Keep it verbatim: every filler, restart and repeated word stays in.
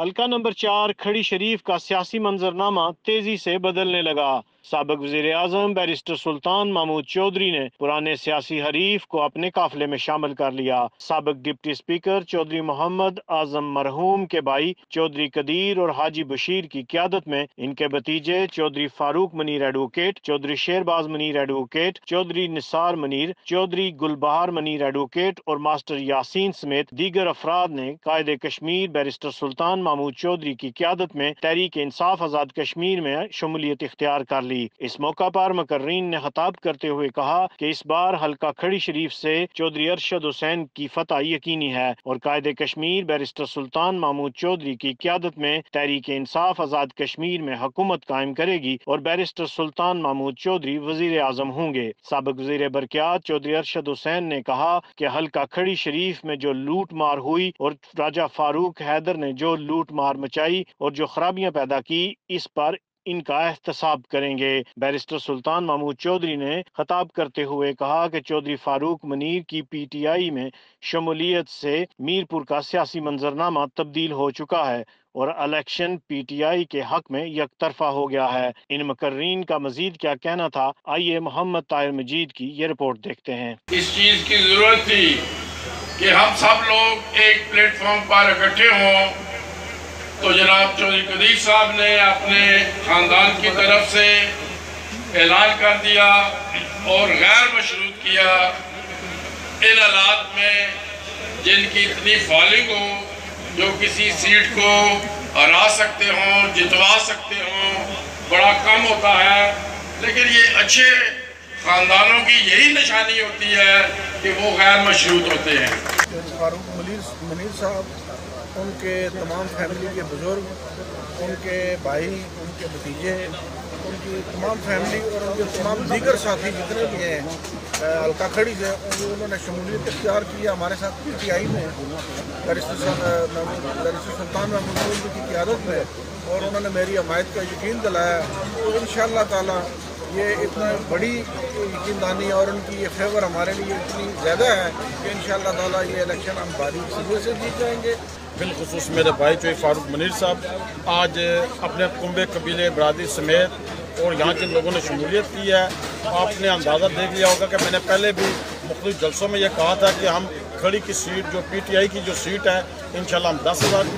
حلقہ نمبر چار کھڑی شریف کا سیاسی منظرنامہ تیزی سے بدلنے لگا۔ سابق وزیر اعظم بیرسٹر سلطان محمود چودھری نے پرانے سیاسی حریف کو اپنے قافلے میں شامل کر لیا۔ سابق ڈپٹی اسپیکر چودھری محمد اعظم مرحوم کے بھائی چودھری قدیر اور حاجی بشیر کی قیادت میں ان کے بھتیجے Chaudhry Farooq Munir advocate, Chaudhry Sherbaz Munir advocate, Chaudhry Nisar Munir, Chaudhry Gulbahar Munir advocate اور ماسٹر یاسین سمیت دیگر افراد نے قائد کشمیر بیرسٹر سلطان محمود چودھری کی قیادت میں تحریک انصاف آزاد کشمیر میں شمولیت اختیار کر لی۔ اس موقع پر مقررین نے خطاب کرتے ہوئے کہا کہ اس بار حلقہ کھڑی شریف سے چودھری ارشد حسین کی فتح یقینی ہے اور قائد کشمیر بیرسٹر سلطان محمود چودھری کی قیادت میں تحریک انصاف آزاد کشمیر میں حکومت قائم کرے گی اور بیرسٹر سلطان محمود چودھری وزیر اعظم ہوں گے۔ سابق وزیر برقیات چودھری ارشد حسین نے کہا کہ حلقہ کھڑی شریف میں جو لوٹ مار ہوئی اور راجہ فاروق حیدر نے جو لوٹ مار مچائی اور جو خرابیاں پیدا کی، اس پر ان کا احتساب کریں گے۔ بیرسٹر سلطان محمود چودھری نے خطاب کرتے ہوئے کہا کہ چودھری فاروق منیر کی پی ٹی آئی میں شمولیت سے میرپور کا سیاسی منظرنامہ تبدیل ہو چکا ہے اور الیکشن پی ٹی آئی کے حق میں یک طرفہ ہو گیا ہے۔ ان مقررین کا مزید کیا کہنا تھا، آئیے محمد طاہر مجید کی یہ رپورٹ دیکھتے ہیں۔ اس چیز کی ضرورت تھی کہ ہم سب لوگ ایک پلیٹ فارم پر اکٹھے ہوں، تو جناب چودھری قدیر صاحب نے اپنے خاندان کی طرف سے اعلان کر دیا اور غیر مشروط کیا۔ ان حالات میں جن کی اتنی فالنگ ہو، جو کسی سیٹ کو ہرا سکتے ہوں، جتوا سکتے ہوں، بڑا کم ہوتا ہے، لیکن یہ اچھے خاندانوں کی یہی نشانی ہوتی ہے کہ وہ غیر مشروط ہوتے ہیں۔ فاروق منیر صاحب، ان کے تمام فیملی کے بزرگ، ان کے بھائی، ان کے بھتیجے، ان کی تمام فیملی اور ان کے تمام دیگر ساتھی جتنے بھی ہیں حلقہ کھڑی سے، انہوں نے شمولیت اختیار کی ہے ہمارے ساتھ پی ٹی آئی میں بیرسٹر سلطان محمود چودھری کی قیادت میں، اور انہوں نے میری حمایت کا یقین دلایا۔ تو انشاءاللہ تعالی یہ اتنا بڑی یقین دانی اور ان کی یہ فیور ہمارے لیے اتنی زیادہ ہے کہ انشاءاللہ تعالی یہ الیکشن ہم باریک صدر سے جیت جائیں گے۔ بالخصوص میرے بھائی چودھری فاروق منیر صاحب آج اپنے کنبے قبیلے برادری سمیت اور یہاں جن لوگوں نے شمولیت کی ہے، آپ نے اندازہ دیکھ لیا ہوگا کہ میں نے پہلے بھی مختلف جلسوں میں یہ کہا تھا کہ ہم کھڑی کی سیٹ جو پی ٹی آئی کی جو سیٹ ہے، انشاءاللہ ہم دس ہزار